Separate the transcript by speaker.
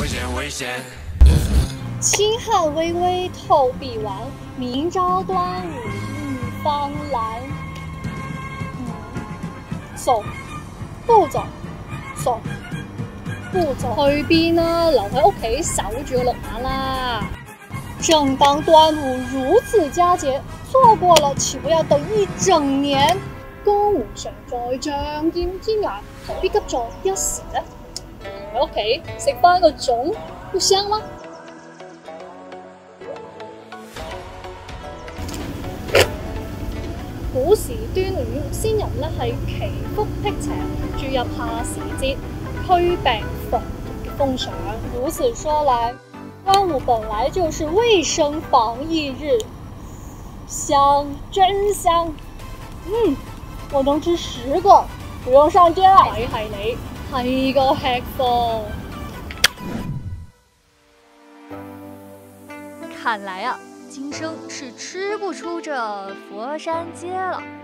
Speaker 1: 清汉微微透碧丸，明朝端午浴芳兰。送，不走，送，不走，去邊啊？留喺屋企守住個龍眼啦！正當端午如此佳節，錯過了豈不要等一整年？江湖上再仗劍天涯，何必急在一時呢？喺屋企食翻個粽，都香啦！古時端午，先人係祈福辟邪，注入夏時節驅病防疫嘅風尚。如此說來，端午本來就是衛生防疫日，香，真香！我能吃10個，不用上街啦。咪係你，係個吃貨。
Speaker 2: 看來啊，今生是吃不出這佛山街了。